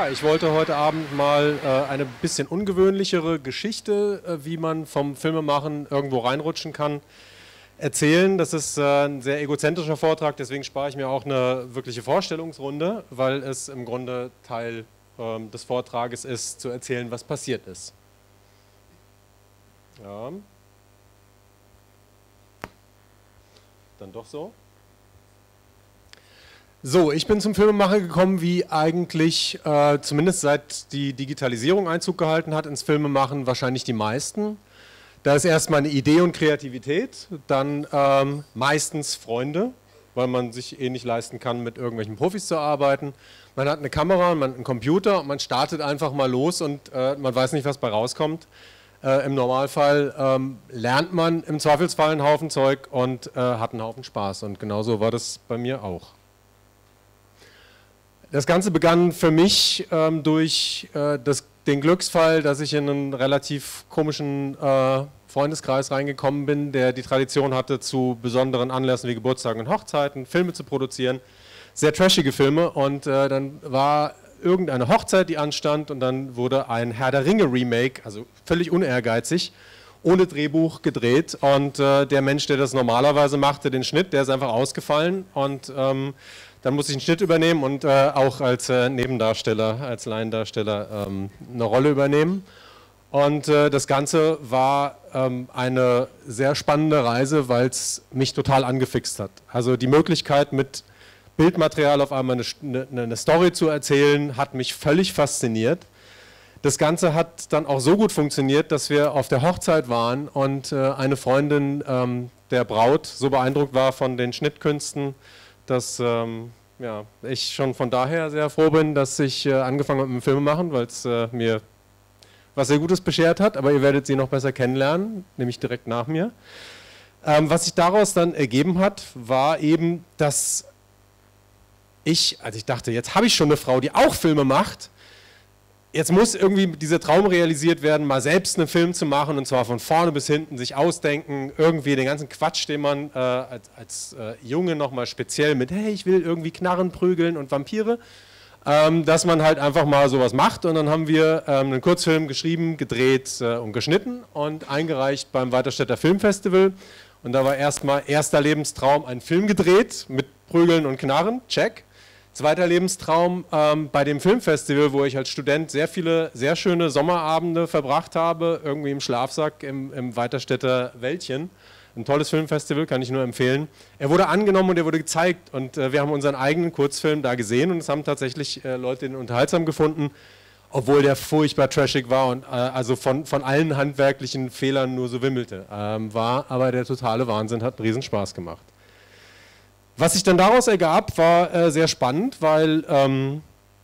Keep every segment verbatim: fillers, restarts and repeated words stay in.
Ja, ich wollte heute Abend mal äh, eine bisschen ungewöhnlichere Geschichte, äh, wie man vom Filmemachen irgendwo reinrutschen kann, erzählen. Das ist äh, ein sehr egozentrischer Vortrag, deswegen spare ich mir auch eine wirkliche Vorstellungsrunde, weil es im Grunde Teil äh, des Vortrages ist, zu erzählen, was passiert ist. Ja. Dann doch so. So, ich bin zum Filmemachen gekommen, wie eigentlich, äh, zumindest seit die Digitalisierung Einzug gehalten hat ins Filmemachen, wahrscheinlich die meisten. Da ist erstmal eine Idee und Kreativität, dann ähm, meistens Freunde, weil man sich eh nicht leisten kann, mit irgendwelchen Profis zu arbeiten. Man hat eine Kamera, man hat einen Computer und man startet einfach mal los und äh, man weiß nicht, was bei rauskommt. Äh, Im Normalfall ähm, lernt man im Zweifelsfall einen Haufen Zeug und äh, hat einen Haufen Spaß, und genauso war das bei mir auch. Das Ganze begann für mich ähm, durch äh, das, den Glücksfall, dass ich in einen relativ komischen äh, Freundeskreis reingekommen bin, der die Tradition hatte, zu besonderen Anlässen wie Geburtstagen und Hochzeiten Filme zu produzieren. Sehr trashige Filme, und äh, dann war irgendeine Hochzeit, die anstand, und dann wurde ein Herr der Ringe Remake, also völlig unehrgeizig, ohne Drehbuch gedreht, und äh, der Mensch, der das normalerweise machte, den Schnitt, der ist einfach ausgefallen, und ähm, dann musste ich einen Schnitt übernehmen und äh, auch als äh, Nebendarsteller, als Laiendarsteller ähm, eine Rolle übernehmen. Und äh, das Ganze war ähm, eine sehr spannende Reise, weil es mich total angefixt hat. Also die Möglichkeit, mit Bildmaterial auf einmal eine, eine, eine Story zu erzählen, hat mich völlig fasziniert. Das Ganze hat dann auch so gut funktioniert, dass wir auf der Hochzeit waren und äh, eine Freundin ähm, der Braut so beeindruckt war von den Schnittkünsten, dass ähm, ja, ich schon von daher sehr froh bin, dass ich äh, angefangen habe mit dem Filmemachen, weil es äh, mir was sehr Gutes beschert hat, aber ihr werdet sie noch besser kennenlernen, nämlich direkt nach mir. Ähm, was sich daraus dann ergeben hat, war eben, dass ich, also ich dachte, jetzt habe ich schon eine Frau, die auch Filme macht, jetzt muss irgendwie dieser Traum realisiert werden, mal selbst einen Film zu machen, und zwar von vorne bis hinten, sich ausdenken, irgendwie den ganzen Quatsch, den man äh, als, als äh, Junge nochmal speziell mit, hey, ich will irgendwie Knarren prügeln und Vampire, ähm, dass man halt einfach mal sowas macht. Und dann haben wir ähm, einen Kurzfilm geschrieben, gedreht äh, und geschnitten und eingereicht beim Weiterstädter Filmfestival. Und da war erstmal erster Lebenstraum, einen Film gedreht mit Prügeln und Knarren, check. Zweiter Lebenstraum ähm, bei dem Filmfestival, wo ich als Student sehr viele, sehr schöne Sommerabende verbracht habe, irgendwie im Schlafsack im, im Weiterstädter Wäldchen. Ein tolles Filmfestival, kann ich nur empfehlen. Er wurde angenommen und er wurde gezeigt, und äh, wir haben unseren eigenen Kurzfilm da gesehen, und es haben tatsächlich äh, Leute den unterhaltsam gefunden, obwohl der furchtbar trashig war und äh, also von, von allen handwerklichen Fehlern nur so wimmelte. Ähm, war aber der totale Wahnsinn, hat einen riesen Spaß gemacht. Was sich dann daraus ergab, war äh, sehr spannend, weil ähm,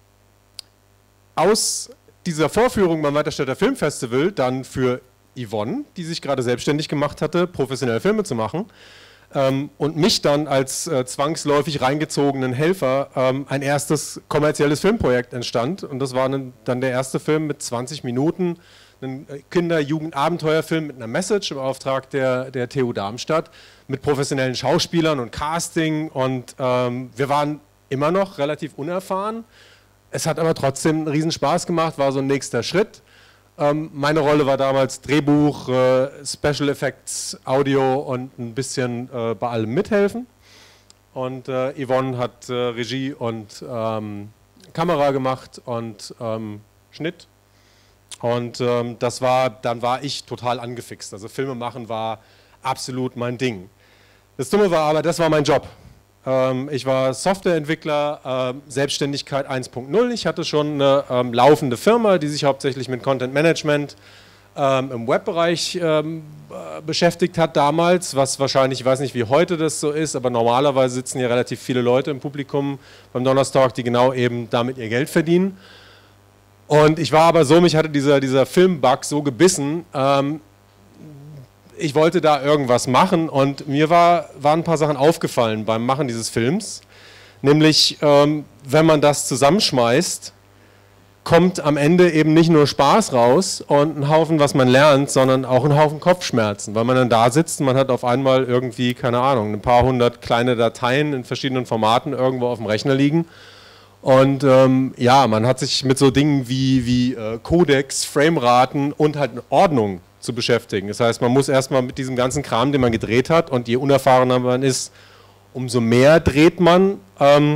aus dieser Vorführung beim Weiterstädter Filmfestival dann für Yvonne, die sich gerade selbstständig gemacht hatte, professionelle Filme zu machen, ähm, und mich dann als äh, zwangsläufig reingezogenen Helfer ähm, ein erstes kommerzielles Filmprojekt entstand. Und das war dann der erste Film mit zwanzig Minuten, ein Kinder-Jugend-Abenteuerfilm mit einer Message im Auftrag der, der T U Darmstadt, mit professionellen Schauspielern und Casting, und ähm, wir waren immer noch relativ unerfahren. Es hat aber trotzdem einen riesen Spaß gemacht, war so ein nächster Schritt. Ähm, meine Rolle war damals Drehbuch, äh, Special Effects, Audio und ein bisschen äh, bei allem mithelfen. Und äh, Yvonne hat äh, Regie und ähm, Kamera gemacht und ähm, Schnitt. Und ähm, das war, dann war ich total angefixt. Also Filme machen war absolut mein Ding. Das Dumme war aber, das war mein Job. Ähm, ich war Softwareentwickler, äh, Selbstständigkeit eins punkt null. Ich hatte schon eine ähm, laufende Firma, die sich hauptsächlich mit Content Management ähm, im Webbereich ähm, äh, beschäftigt hat damals, was wahrscheinlich, ich weiß nicht, wie heute das so ist, aber normalerweise sitzen hier relativ viele Leute im Publikum beim Donnerstag, die genau eben damit ihr Geld verdienen. Und ich war aber so, mich hatte dieser, dieser Filmbug so gebissen, ähm, ich wollte da irgendwas machen, und mir war, waren ein paar Sachen aufgefallen beim Machen dieses Films, nämlich ähm, wenn man das zusammenschmeißt, kommt am Ende eben nicht nur Spaß raus und ein Haufen, was man lernt, sondern auch ein Haufen Kopfschmerzen, weil man dann da sitzt und man hat auf einmal irgendwie, keine Ahnung, ein paar hundert kleine Dateien in verschiedenen Formaten irgendwo auf dem Rechner liegen. Und ähm, ja, man hat sich mit so Dingen wie, wie äh, Codecs, Frameraten und halt Ordnung zu beschäftigen. Das heißt, man muss erstmal mit diesem ganzen Kram, den man gedreht hat, und je unerfahrener man ist, umso mehr dreht man, ähm,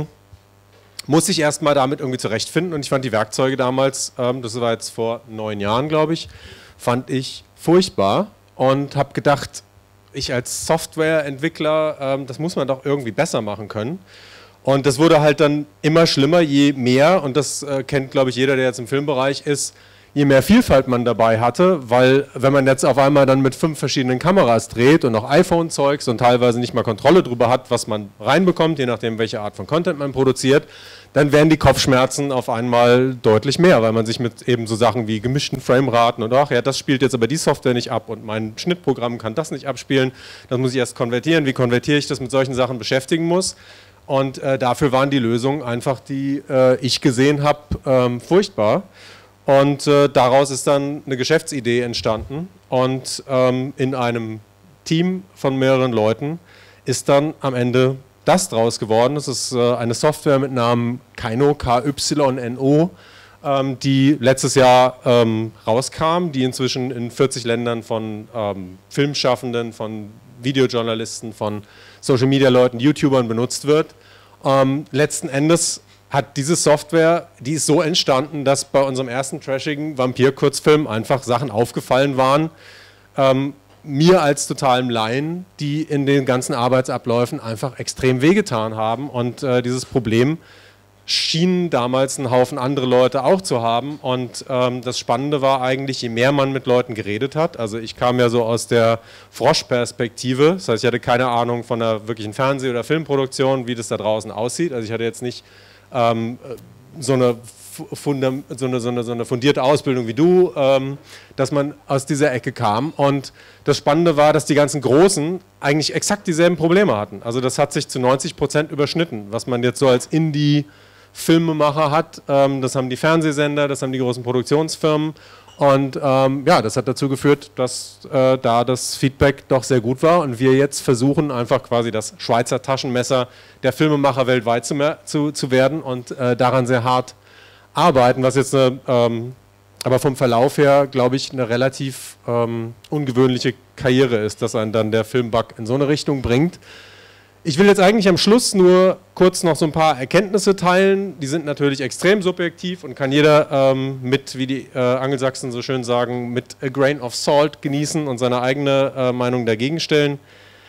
muss sich erstmal damit irgendwie zurechtfinden. Und ich fand die Werkzeuge damals, ähm, das war jetzt vor neun Jahren, glaube ich, fand ich furchtbar und habe gedacht, ich als Softwareentwickler, ähm, das muss man doch irgendwie besser machen können. Und das wurde halt dann immer schlimmer, je mehr, und das äh, kennt, glaube ich, jeder, der jetzt im Filmbereich ist, je mehr Vielfalt man dabei hatte, weil wenn man jetzt auf einmal dann mit fünf verschiedenen Kameras dreht und noch iPhone-Zeugs und teilweise nicht mal Kontrolle darüber hat, was man reinbekommt, je nachdem, welche Art von Content man produziert, dann werden die Kopfschmerzen auf einmal deutlich mehr, weil man sich mit eben so Sachen wie gemischten Frameraten und ach ja, das spielt jetzt aber die Software nicht ab und mein Schnittprogramm kann das nicht abspielen, das muss ich erst konvertieren, wie konvertiere ich das, mit solchen Sachen beschäftigen muss. Und äh, dafür waren die Lösungen einfach, die äh, ich gesehen habe, ähm, furchtbar. Und äh, daraus ist dann eine Geschäftsidee entstanden. Und ähm, in einem Team von mehreren Leuten ist dann am Ende das draus geworden. Das ist äh, eine Software mit Namen Kyno, K Y N O, ähm, die letztes Jahr ähm, rauskam, die inzwischen in vierzig Ländern von ähm, Filmschaffenden, von Videojournalisten, von Social-Media-Leuten, YouTubern benutzt wird. Ähm, letzten Endes hat diese Software, die ist so entstanden, dass bei unserem ersten trashigen Vampir-Kurzfilm einfach Sachen aufgefallen waren, ähm, mir als totalem Laien, die in den ganzen Arbeitsabläufen einfach extrem wehgetan haben. Und äh, dieses Problem schienen damals ein Haufen andere Leute auch zu haben. Und ähm, das Spannende war eigentlich, je mehr man mit Leuten geredet hat, also ich kam ja so aus der Froschperspektive, das heißt, ich hatte keine Ahnung von einer wirklichen Fernseh- oder Filmproduktion, wie das da draußen aussieht. Also ich hatte jetzt nicht ähm, so eine Fundam, so, eine, so, eine, so eine fundierte Ausbildung wie du, ähm, dass man aus dieser Ecke kam. Und das Spannende war, dass die ganzen Großen eigentlich exakt dieselben Probleme hatten. Also das hat sich zu neunzig Prozent überschnitten, was man jetzt so als Indie-Filmemacher hat. Ähm, das haben die Fernsehsender, das haben die großen Produktionsfirmen. Und ähm, ja, das hat dazu geführt, dass äh, da das Feedback doch sehr gut war und wir jetzt versuchen, einfach quasi das Schweizer Taschenmesser der Filmemacher weltweit zu, zu, zu werden und äh, daran sehr hart arbeiten, was jetzt eine, ähm, aber vom Verlauf her, glaube ich, eine relativ ähm, ungewöhnliche Karriere ist, dass einen dann der Filmbug in so eine Richtung bringt. Ich will jetzt eigentlich am Schluss nur kurz noch so ein paar Erkenntnisse teilen. Die sind natürlich extrem subjektiv und kann jeder ähm, mit, wie die äh, Angelsachsen so schön sagen, mit a grain of salt genießen und seine eigene äh, Meinung dagegen stellen.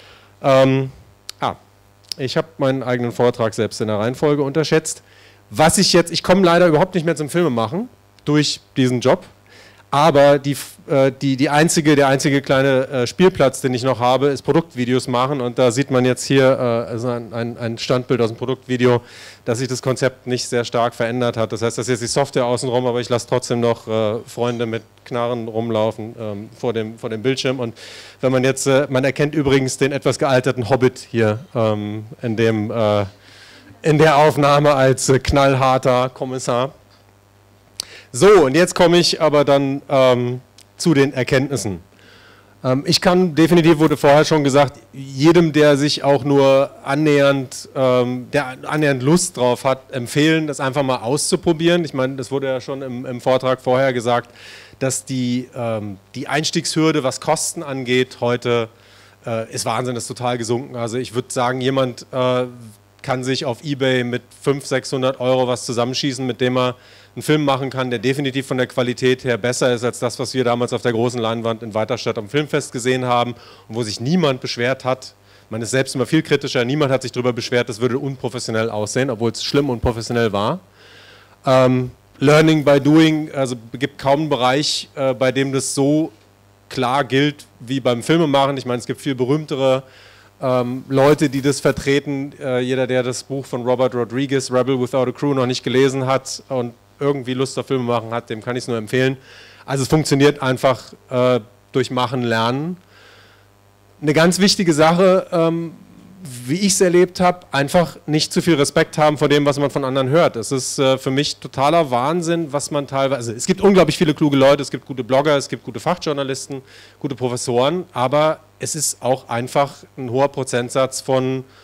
Ähm, ah, ich habe meinen eigenen Vortrag selbst in der Reihenfolge unterschätzt. Was ich jetzt, ich komme leider überhaupt nicht mehr zum Filmemachen durch diesen Job, aber die, äh, die, die einzige, der einzige kleine äh, Spielplatz, den ich noch habe, ist Produktvideos machen und da sieht man jetzt hier äh, also ein, ein, ein Standbild aus dem Produktvideo, dass sich das Konzept nicht sehr stark verändert hat. Das heißt, das ist jetzt die Software außenrum, aber ich lasse trotzdem noch äh, Freunde mit Knarren rumlaufen ähm, vor, dem, vor dem Bildschirm und wenn man jetzt, äh, man erkennt übrigens den etwas gealterten Hobbit hier ähm, in dem äh, in der Aufnahme als äh, knallharter Kommissar. So, und jetzt komme ich aber dann ähm, zu den Erkenntnissen. Ähm, ich kann definitiv, wurde vorher schon gesagt, jedem, der sich auch nur annähernd, ähm, der annähernd Lust drauf hat, empfehlen, das einfach mal auszuprobieren. Ich meine, das wurde ja schon im, im Vortrag vorher gesagt, dass die, ähm, die Einstiegshürde, was Kosten angeht, heute äh, ist Wahnsinn, ist total gesunken. Also ich würde sagen, jemand äh, kann sich auf eBay mit fünfhundert, sechshundert Euro was zusammenschießen, mit dem er einen Film machen kann, der definitiv von der Qualität her besser ist als das, was wir damals auf der großen Leinwand in Weiterstadt am Filmfest gesehen haben und wo sich niemand beschwert hat. Man ist selbst immer viel kritischer, niemand hat sich darüber beschwert, das würde unprofessionell aussehen, obwohl es schlimm und professionell war. Ähm, Learning by Doing, also es gibt kaum einen Bereich, äh, bei dem das so klar gilt wie beim Filmemachen. Ich meine, es gibt viel berühmtere Ähm, Leute, die das vertreten, äh, jeder, der das Buch von Robert Rodriguez, Rebel Without a Crew, noch nicht gelesen hat und irgendwie Lust auf Filme machen hat, dem kann ich es nur empfehlen. Also es funktioniert einfach äh, durch Machen, Lernen. Eine ganz wichtige Sache, ähm, wie ich es erlebt habe, einfach nicht zu viel Respekt haben vor dem, was man von anderen hört. Es ist äh, für mich totaler Wahnsinn, was man teilweise, also es gibt unglaublich viele kluge Leute, es gibt gute Blogger, es gibt gute Fachjournalisten, gute Professoren, aber es ist auch einfach ein hoher Prozentsatz von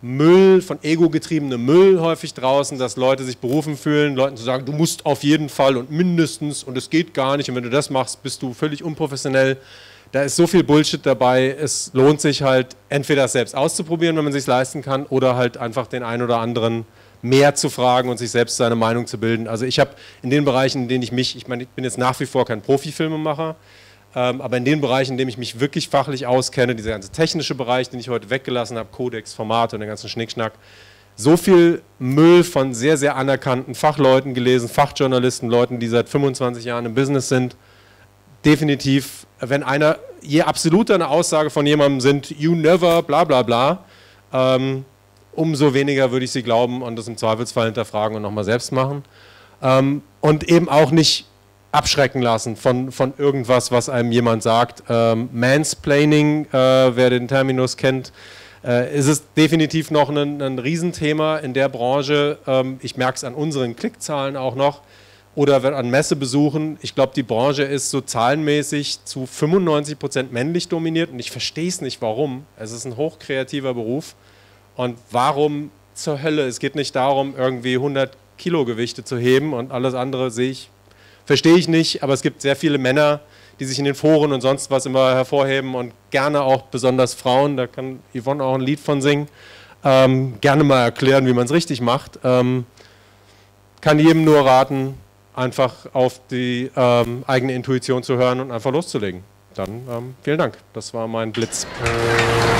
Müll, von Ego getriebenem Müll häufig draußen, dass Leute sich berufen fühlen, Leuten zu sagen, du musst auf jeden Fall und mindestens und es geht gar nicht und wenn du das machst, bist du völlig unprofessionell. Da ist so viel Bullshit dabei, es lohnt sich halt entweder das selbst auszuprobieren, wenn man es sich leisten kann, oder halt einfach den einen oder anderen mehr zu fragen und sich selbst seine Meinung zu bilden. Also ich habe in den Bereichen, in denen ich mich, ich meine, ich bin jetzt nach wie vor kein Profifilmemacher, Ähm, aber in den Bereichen, in denen ich mich wirklich fachlich auskenne, dieser ganze technische Bereich, den ich heute weggelassen habe, Codex, Formate und den ganzen Schnickschnack, so viel Müll von sehr, sehr anerkannten Fachleuten gelesen, Fachjournalisten, Leuten, die seit fünfundzwanzig Jahren im Business sind. Definitiv, wenn einer, je absoluter eine Aussage von jemandem sind, you never, bla bla bla, ähm, umso weniger würde ich sie glauben und das im Zweifelsfall hinterfragen und nochmal selbst machen. Ähm, und eben auch nicht abschrecken lassen von, von irgendwas, was einem jemand sagt. Ähm, Mansplaining, äh, wer den Terminus kennt, äh, ist es definitiv noch ein, ein Riesenthema in der Branche. Ähm, ich merke es an unseren Klickzahlen auch noch oder an Messebesuchen. Ich glaube, die Branche ist so zahlenmäßig zu fünfundneunzig Prozent männlich dominiert und ich verstehe es nicht, warum. Es ist ein hochkreativer Beruf und warum zur Hölle? Es geht nicht darum, irgendwie hundert Kilo Gewichte zu heben und alles andere sehe ich Verstehe ich nicht, aber es gibt sehr viele Männer, die sich in den Foren und sonst was immer hervorheben und gerne auch besonders Frauen, da kann Yvonne auch ein Lied von singen, ähm, gerne mal erklären, wie man es richtig macht. Ähm, kann jedem nur raten, einfach auf die ähm, eigene Intuition zu hören und einfach loszulegen. Dann ähm, vielen Dank, das war mein Blitz.